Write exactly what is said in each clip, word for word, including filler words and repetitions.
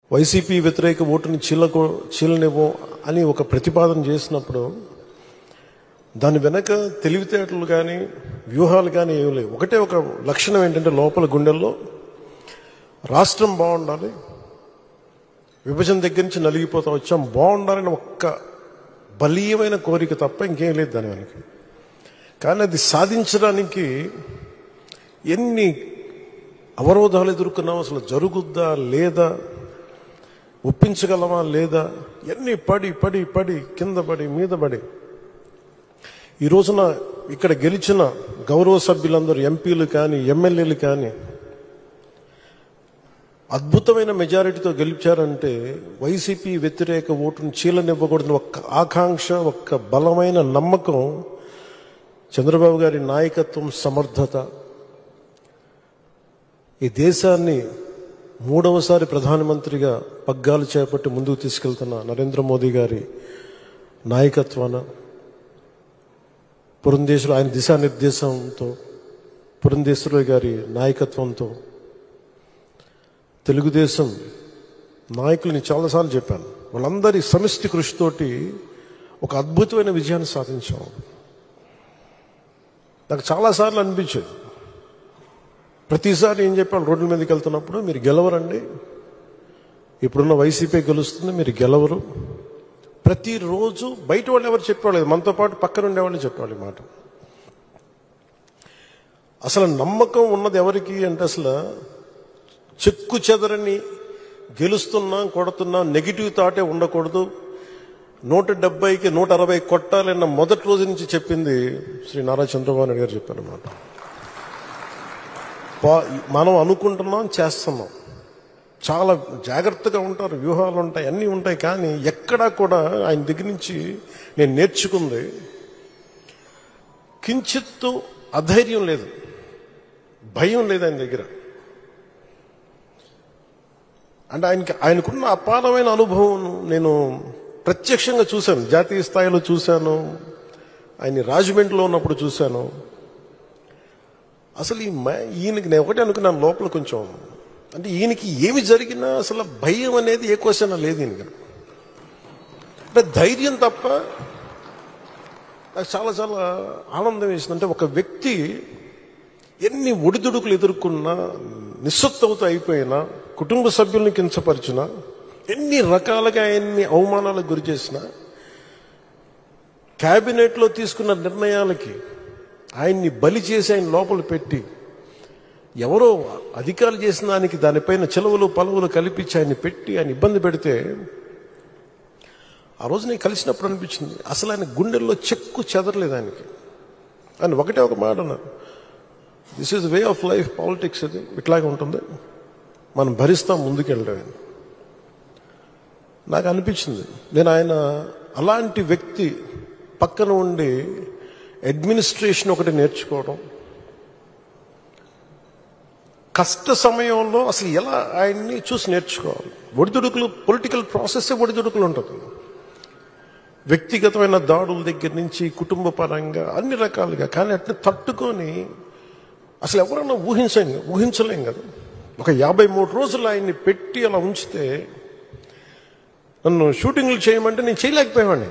YCP వ్యతిరేక ఓటుని చీలకు చీలనివ్వం అని ఒక ప్రతిపాదన చేసినప్పుడు దాని వెనక తెలివితేటలు కానీ వ్యూహాలు కానీ ఏమి లేవు. ఒకటే ఒక లక్షణం ఏంటంటే లోపల గుండెల్లో రాష్ట్రం బాగుండాలి, విభజన దగ్గర నుంచి నలిగిపోతా వచ్చాం, బాగుండాలని ఒక్క బలీయమైన కోరిక తప్ప ఇంకేం లేదు దాని వెనక. కానీ అది సాధించడానికి ఎన్ని అవరోధాలు ఎదుర్కొన్నాం, అసలు జరుగుద్దా లేదా, ఒప్పించగలమా లేదా, ఎన్ని పడి పడి పడి కింద పడి మీద పడి ఈ రోజున ఇక్కడ గెలిచిన గౌరవ సభ్యులందరూ ఎంపీలు కానీ ఎమ్మెల్యేలు కానీ అద్భుతమైన మెజారిటీతో గెలిచారంటే వైసీపీ వ్యతిరేక ఓటును చీలనివ్వకూడదని ఒక్క ఆకాంక్ష, ఒక్క బలమైన నమ్మకం, చంద్రబాబు గారి నాయకత్వం, సమర్థత, ఈ దేశాన్ని మూడవసారి ప్రధానమంత్రిగా పగ్గాలు చేపట్టి ముందుకు తీసుకెళ్తున్న నరేంద్ర మోదీ గారి నాయకత్వాన, పురంధేశ్వరు ఆయన దిశానిర్దేశంతో, పురంధేశ్వరి గారి నాయకత్వంతో, తెలుగుదేశం నాయకులని చాలాసార్లు చెప్పాను, వాళ్ళందరి సమిష్టి కృషితోటి ఒక అద్భుతమైన విజయాన్ని సాధించాం. నాకు చాలాసార్లు అనిపించేది, ప్రతిసారి ఏం చెప్పాను, రోడ్ల మీదకి వెళ్తున్నప్పుడు మీరు గెలవరండి, ఇప్పుడున్న వైసీపీ గెలుస్తుంది, మీరు గెలవరు. ప్రతిరోజు బయట వాళ్ళు ఎవరు చెప్పేవాళ్ళు, మనతో పాటు పక్కన ఉండేవాళ్ళు చెప్పేవాళ్ళు మాట. అసలు నమ్మకం ఉన్నది ఎవరికి అంటే అసలు చెక్కు చెదరని గెలుస్తున్నాం కొడుతున్నాం నెగిటివ్ థాటే ఉండకూడదు, నూట డెబ్బైకి నూట అరవై కొట్టాలన్న మొదటి రోజు నుంచి చెప్పింది శ్రీ నారా చంద్రబాబు నాయుడు గారు చెప్పారన్నమాట. మనం అనుకుంటున్నాం, చేస్తున్నాం, చాలా జాగ్రత్తగా ఉంటారు, వ్యూహాలు ఉంటాయి, అన్నీ ఉంటాయి. కానీ ఎక్కడా కూడా ఆయన దగ్గర నుంచి నేను నేర్చుకుంది కించిత్తు అధైర్యం లేదు, భయం లేదు ఆయన దగ్గర. అంటే ఆయనకి ఆయనకున్న అపారమైన అనుభవం నేను ప్రత్యక్షంగా చూశాను, జాతీయ స్థాయిలో చూశాను, ఆయన రాజమండ్రిలో ఉన్నప్పుడు చూశాను. అసలు ఈ ఈయనకి నేను ఒకటే అనుకున్నాను లోపల కొంచెం, అంటే ఈయనకి ఏమి జరిగినా అసలు భయం అనేది ఏ క్వశ్చన్ లేదు ఈయనకి. అంటే ధైర్యం తప్ప. నాకు చాలా చాలా ఆనందం వేసింది, అంటే ఒక వ్యక్తి ఎన్ని ఒడిదుడుకులు ఎదుర్కొన్నా, నిస్సత్తువతో అయిపోయినా, కుటుంబ సభ్యుల్ని కించపరిచినా, ఎన్ని రకాలుగా ఎన్ని అవమానాలకు గురి చేసినా, క్యాబినెట్లో తీసుకున్న నిర్ణయాలకి ఆయన్ని బలి చేసి ఆయన లోపల పెట్టి ఎవరో అధికారులు చేసిన దానికి దానిపైన చెలవులు పలువులు కల్పించి ఆయన్ని పెట్టి ఆయన ఇబ్బంది పెడితే ఆ రోజు నేను కలిసినప్పుడు అనిపించింది అసలు ఆయన గుండెల్లో చెక్కు చెదరలేదు ఆయనకి. ఆయన ఒకటే ఒక మాట అన్నారు, this is way of life, politics అది ఇట్లాగే ఉంటుంది, మనం భరిస్తాం ముందుకెళ్ళడం. నాకు అనిపించింది నేను ఆయన అలాంటి వ్యక్తి పక్కన ఉండి అడ్మినిస్ట్రేషన్ ఒకటి నేర్చుకోవడం, కష్ట సమయంలో అసలు ఎలా ఆయన్ని చూసి నేర్చుకోవాలి. ఒడిదుడుకులు, పొలిటికల్ ప్రాసెస్ ఒడిదుడుకులు ఉంటుంది, వ్యక్తిగతమైన దాడుల దగ్గర నుంచి కుటుంబ పరంగా అన్ని రకాలుగా. కానీ అట్లా తట్టుకొని అసలు ఎవరన్నా ఊహించం ఊహించలేం కదా. ఒక యాభై మూడు రోజులు ఆయన్ని పెట్టి అలా ఉంచితే నన్ను షూటింగ్లు చేయమంటే నేను చేయలేకపోయావాడిని,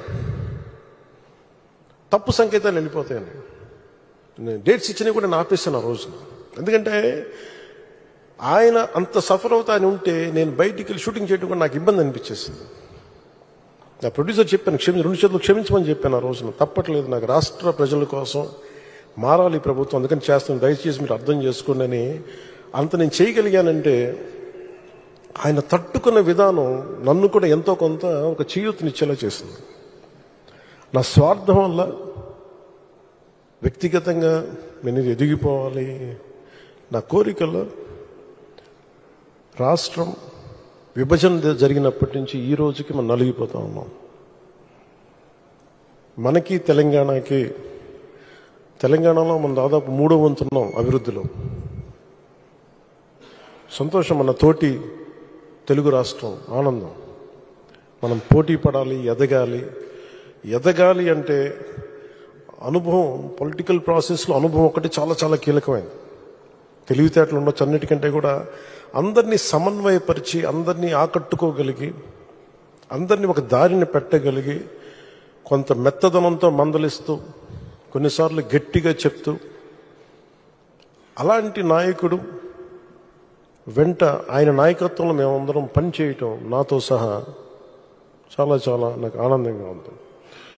తప్పు సంకేతాలు వెళ్ళిపోతాయని. నేను డేట్స్ ఇచ్చినా కూడా నేను ఆపేస్తాను ఆ రోజు. ఎందుకంటే ఆయన అంత సఫర్ అవుతా అని ఉంటే నేను బయటికి వెళ్ళి షూటింగ్ చేయడం కూడా నాకు ఇబ్బంది అనిపించేసింది. నా ప్రొడ్యూసర్ చెప్పాను, క్షమించి రెండు చేతులు క్షమించమని చెప్పాను ఆ రోజున. తప్పట్లేదు, నాకు రాష్ట్ర ప్రజల కోసం మారాలి ప్రభుత్వం, అందుకని చేస్తాను, దయచేసి మీరు అర్థం చేసుకోండి అని. అంత నేను చేయగలిగానంటే ఆయన తట్టుకున్న విధానం నన్ను కూడా ఎంతో కొంత ఒక చేయూతనిచ్చేలా చేసింది. నా స్వార్థం వల్ల వ్యక్తిగతంగా నేను ఎదిగిపోవాలి, నా కోరికలో రాష్ట్రం విభజన జరిగినప్పటి నుంచి ఈ రోజుకి మనం నలిగిపోతా ఉన్నాం. మనకి తెలంగాణకి, తెలంగాణలో మనం దాదాపు మూడో వంతున్నాం అభివృద్ధిలో. సంతోషం, మన తోటి తెలుగు రాష్ట్రం ఆనందం. మనం పోటీ పడాలి, ఎదగాలి. ఎదగాలి అంటే అనుభవం, పొలిటికల్ ప్రాసెస్లో అనుభవం ఒకటి చాలా చాలా కీలకమైంది. తెలివితేటలు ఉండొచ్చు, అన్నిటికంటే కూడా అందరినీ సమన్వయపరిచి అందరినీ ఆకట్టుకోగలిగి అందరినీ ఒక దారిని పెట్టగలిగి కొంత మెత్తదనంతో మందలిస్తూ కొన్నిసార్లు గట్టిగా చెప్తూ అలాంటి నాయకుడు వెంట ఆయన నాయకత్వంలో మేమందరం పనిచేయటం నాతో సహా చాలా చాలా నాకు ఆనందంగా ఉంది.